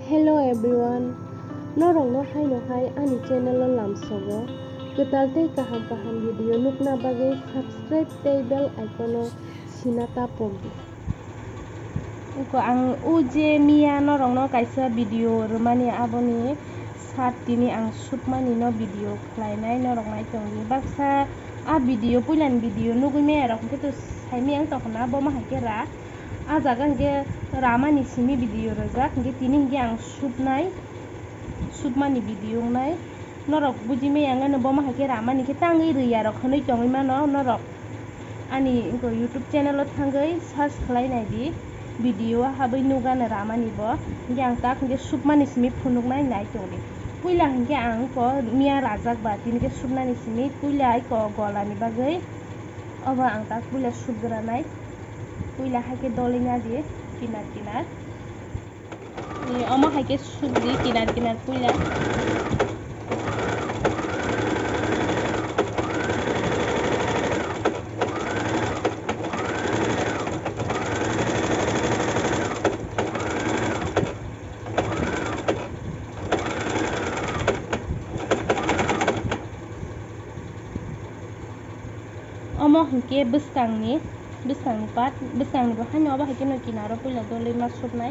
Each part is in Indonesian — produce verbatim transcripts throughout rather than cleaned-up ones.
Hello everyone. Norong no hai no hai ani channel lo lamsogo. Ketal tei kaham kaham video nukna bagai subscribe tei bell icon o sinata pogdi. Ko ang uje mia norong no kaisa video rumani aboni sat tini ang supmani no video khlainai norong nai tongi baksa a video pulan video nugui me rok ketu saimi ang tokna bo ma hakera a jaga ge ramani simi video rojak ge tini ge ang supnai supmani video nai norok buji me ang no bo ma hakera ramani ke tangi riya rok khonoi tongi mano norok ani ko YouTube channel o thangai search khlainai di video habai nugana ramani bo ge ang tak ge supmani simi phunuk nai nai tongi puila hingke ang ko mia rajak ba tini ke supnani simi puila ai ko golani bagai oba ang tak puila supgra nai puila haike dolina di kinar kinar ni oma haike supdi kinar kinar puila omo hingke bwskangni bwskangni pat bwskangni bo haino obo haike no kinaro puila dolai ma supnai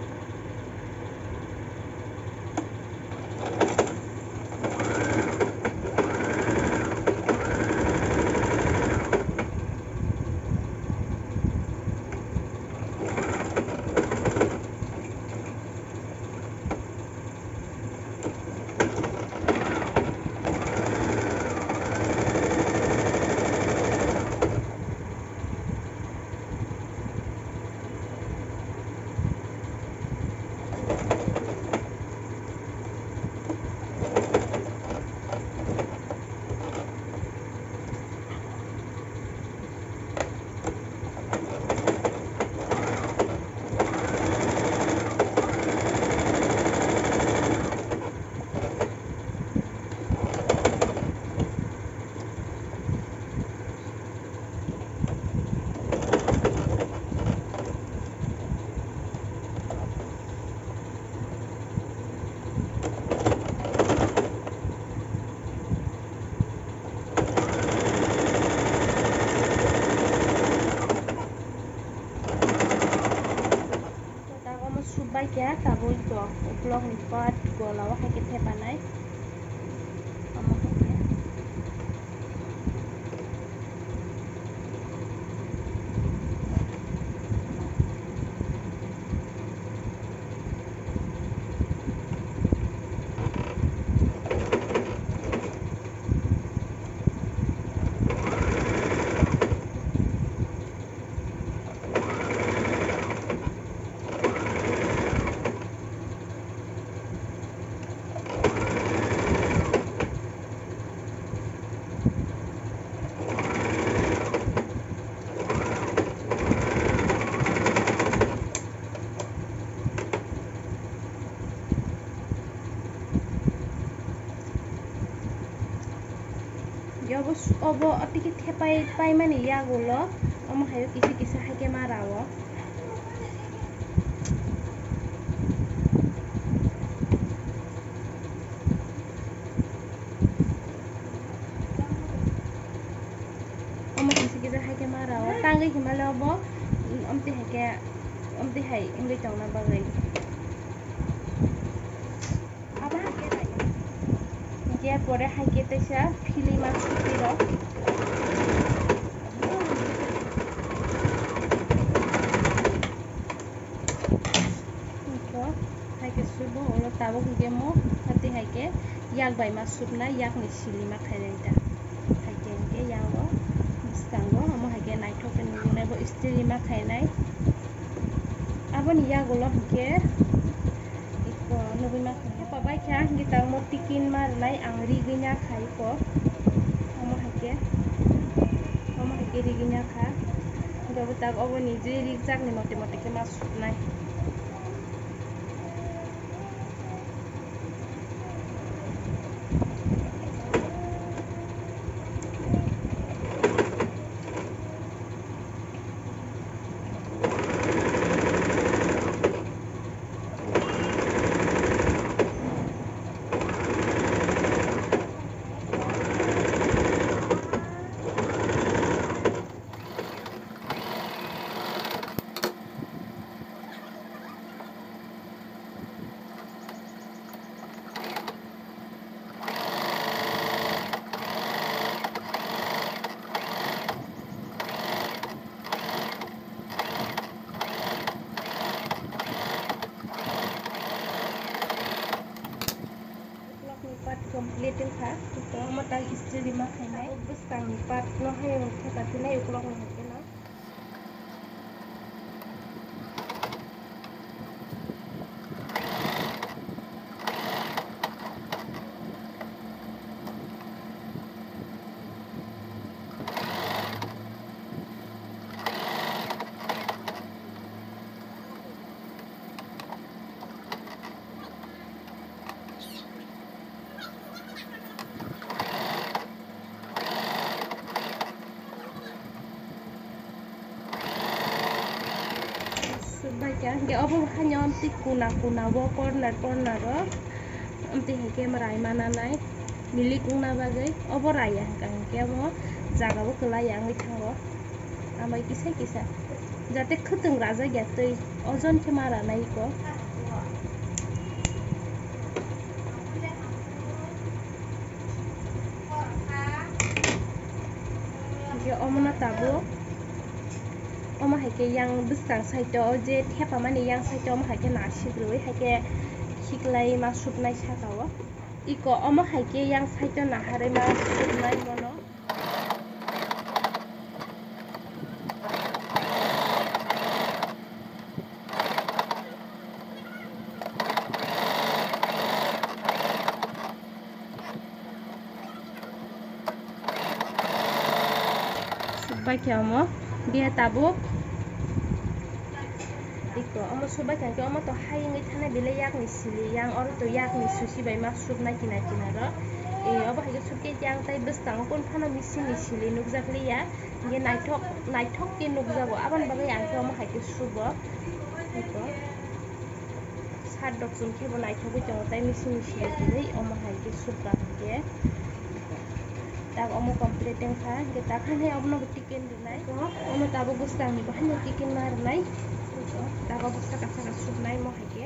subai kya taboi to uplok ni pat golawa haike thepanai omo haike Yobo obo atiki thepai pai mani yagulo omo hayo kisi kisi haike marawo omo kisi kisi haike marawo tangai himale obo omti haike omti hai ingri tongna bagai aba haike rai dia pore haike tesa fili mas tiro ko haike subo olo tabo hige mo hati haike yak bai mas supna yak ni silima khairenta haike hige yango biskango amo haike naithok ke nugunai bo istilima khainai aboni yagulo hige iko nuguna pabai kya gitang mo tikin marnai ang riginya khai ko omo haike omo haike riginya kha gobo tak obo ni je rijak ni mote mote ke mas supnai litin kha iko mata istri ma khainai bustang ni part no hayong theka tinai uklok no hakena baca ge obo hanya amti kuna kuna wo corner corner ro amti heke marai mana nai milik una bagai obo raya kan ke mo jaga bo kala yang thango amai kisai kisa jate khutung raja gatoi ojon ke mara nai ko ge omona tabo Oma hake yang besar saito je thepa mani yang saito oma hake nasigroi hake hiklai ma supnai sakawo iko oma hake yang saito nahare ma supnai mono subai kyamo dia tabo iko omo subai kan omo to hayingi thana bile yak ni sili yang or to yak ni susi bai ma subna kina kina ro e obo hage suke yang tai bustang kon thana misi ni sili nukjakli ya ge naithok naithok ke nukjago aban bagai angke omo hage subo iko sat dok jun khebo naithok jong tai misi ni sili dei omo hage subra ke tak omo completing kha ge takhane omo tiken dinai omo tabo bustang ni bahane tiken mar nai tak obo saka saka subnai mo hake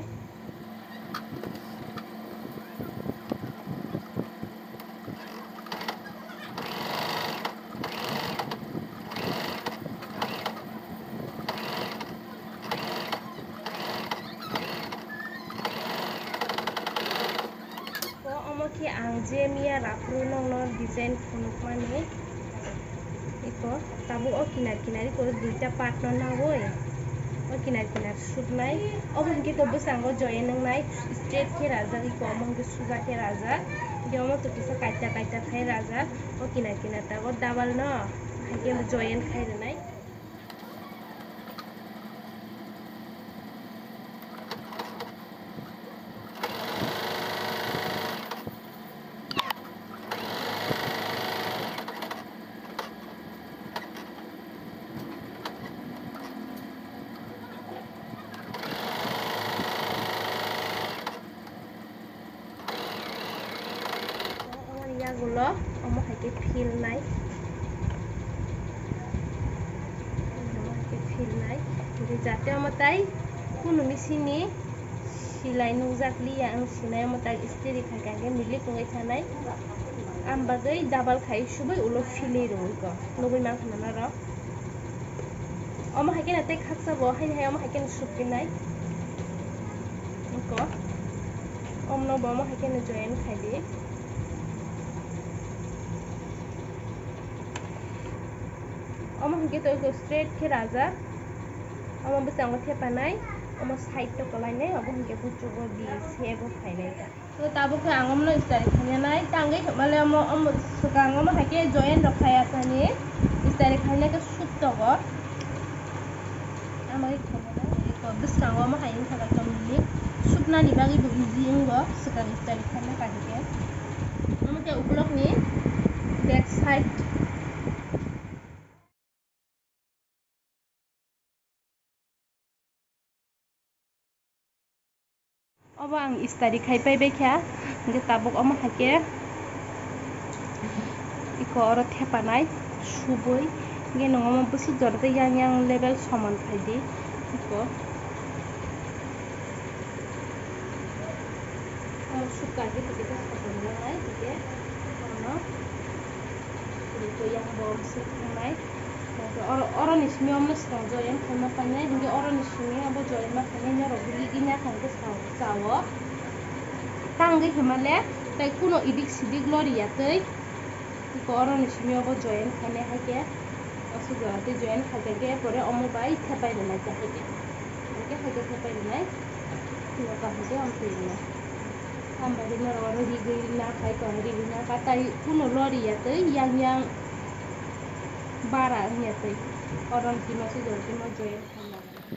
ki ang je mia rapru nong no design phunuk mani iko tabo o kinar kinari kore duita part no na boy o kinar kinar subnai obon ki to busango join nang nai straight ke raja iko among ke suja ke raja jomo to kisa kaita kaita khai raja o kinar kinar ta o double no hake join khai nai gulo omo hake feel nai omo hake feel nai je jate omo tai kunu misini silai nukjakli ya ang sinai omo tai isteri khai ge milik ngai thanai am bagai double khai subai ulo fili roi ko nogoi mang khana ro omo hake na tai khaksa bo hain hai omo hake na supinai ko omno bo omo hake na join khai di omo hingke to go straight ke raja omo besang the panai omo side to kolai nai obo hingke buchu go di sebo khainai ta to tabo ke angom no stari khanya nai tangai male omo omo sukang omo hake join rakhaya tani stari khanya ke sutto go amai khanya nai ko besang omo hayin thaka kamli supna ni bagi bu easy ngo sukang stari khanya ka hike omo ke uklok ni back side obo ang istari khai pai bekha ge tabuk omo hake iko oro thepanai suboi ge nongomo busi jorte yang yang level somon khai di iko omo suka ge tike sapon nai tike ono iko yang bom seknai oro oro nismi omno song joyen khama panai hinge oro nismi abo joyen ma khane nya robuli ginya khangke sawo tangi himale tai kuno idik sidik lori yatei iko oroni simi obo join khane hake osuga te join khake ge pore omo bai thepai na ja hake hake hake thepai na ino ka hake om tei ambari no ro ri gi na khai ko ri na ka tai kuno lori yatei yang yang bara yatei oron kimo se join kimo join khana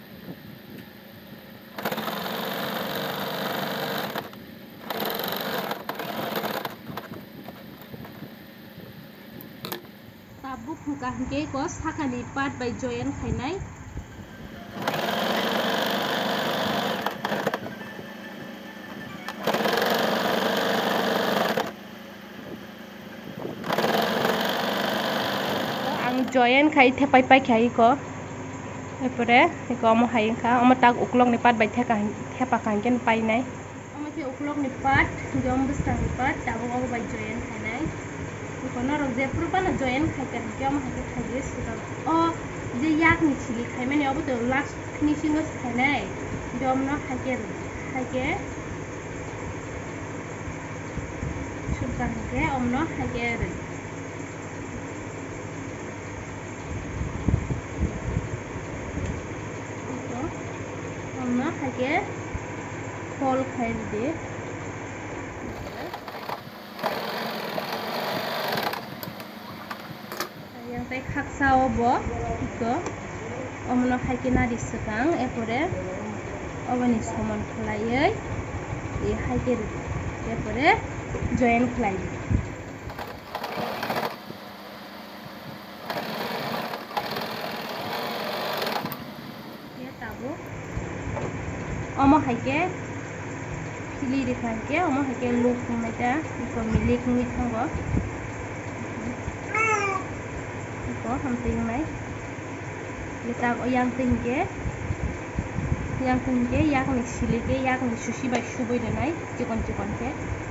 tabuk huka hingke ko sakani part by join khainai ang join khai thepai pai khai ko epore ko mo hai kha omo tak uklok ni part by theka thepa kan ken pai nai omo te uklok ni part jom bustang ni part tabuk omo by join khainai kono rok je purpa na join khaikan ke am hake khaije sitam o je yak ni chili khai mane obo to last finishing os khainai dom no hake hake surkan ke om no hake re to om no hake kol khai de tai khaksa obo iko omno haikina disukang epore obani somon khlaiei e haike epore join khlai ye tabo omo haike fili rekhangke omo haike luk meta iko milik mi thango ko ham ting mai lita ko yang ting ke yang ting ke yak ni sili ke yak ni sushi bai suboi denai chikon chikon ke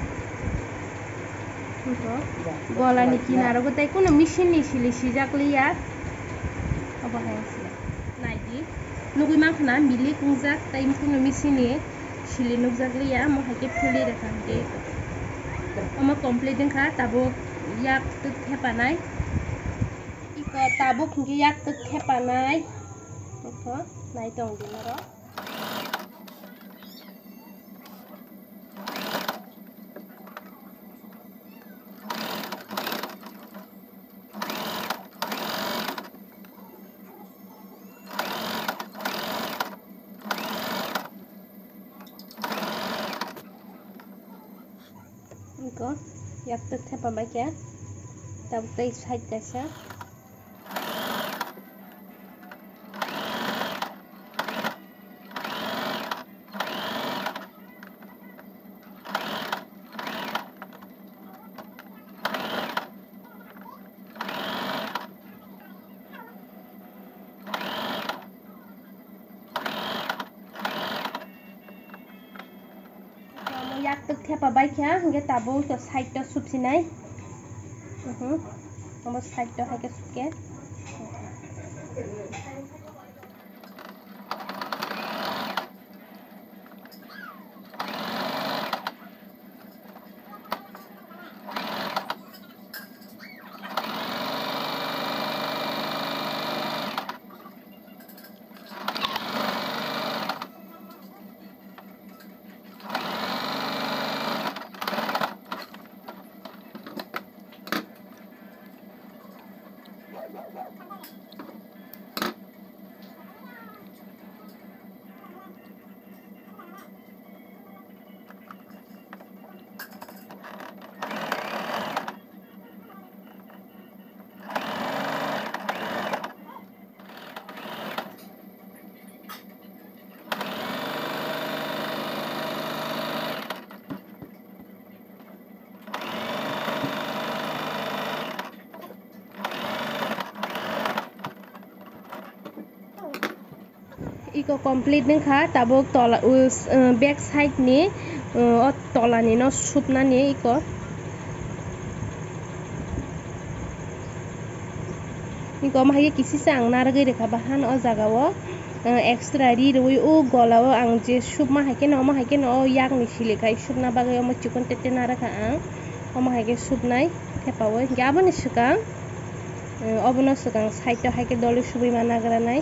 to gola ni kinaro ko tai kuno machine ni sili sijak liya aba haisi naidi nugui mankhna milik ungjak tai kuno machine ni sili nugjak liya mo hake phuli rekhang ke omo complete kha tabo yak tuk thepanai ko tabuk hingke yak tuk thepanai ko nai tong dinaro ko yak tuk thepabai ke tabuk tai side kaisa yak tuk thepabai kha hingke tabo to side to supsinai mhm omo side to hake suke iko complete ningkha tabuk tola back side ni o tola ni no supna ni iko iko mahai kisi sang nargai rekha bahan o jaga o extra ri rui u golao ang je subma haike no ma haike no yak ni silikai subna bagai omo chikon tete na rakha ang omo haike subnai thepawoi hingke aboni sikang obono sikang side o haike doli subui mana granai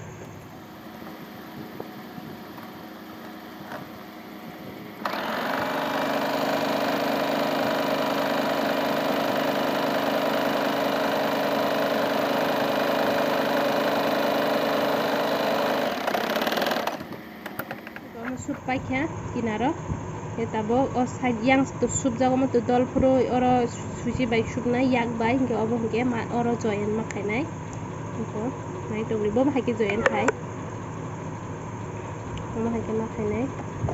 paikha kinaro etabo o side yang to sub jago mo to dol puro oro suji bai subnai yak bai hingke obo hingke ma oro joyen ma khainai ko nai to bo ma haike joyen khai omo haike ma khainai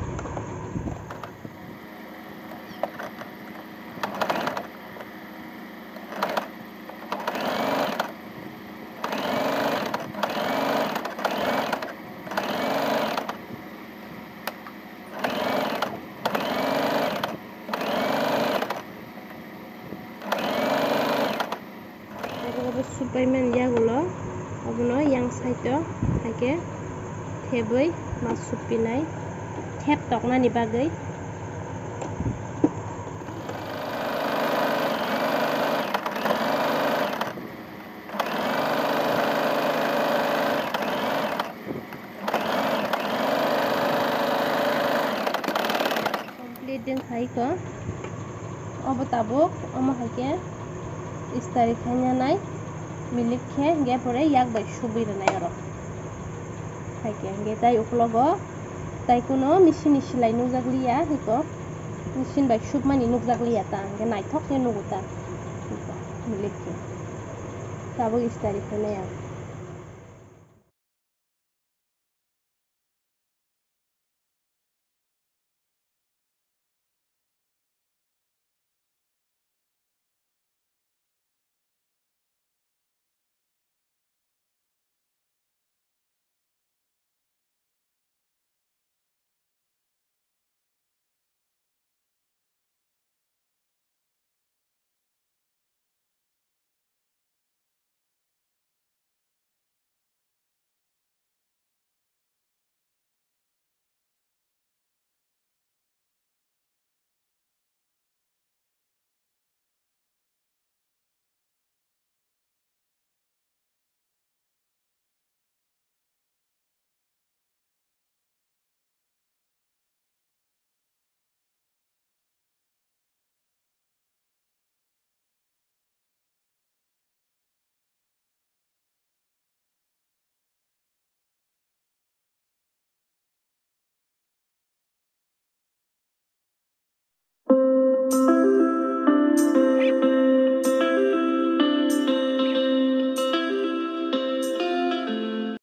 supaiman yagulo obono yang side o haike theboi ma supinai thep toknani bagai complete din khai ko obo tabuk omo haike istari khanya nai milik khe hingke pore yak bai subui rwnai oro haike hingke tai uklogo tai kuno machine ni silai nukjakliya hiko machine bai submani nukjakliya ta hingke naithok khe nugo ta milik khe tabuk istari khainai ang.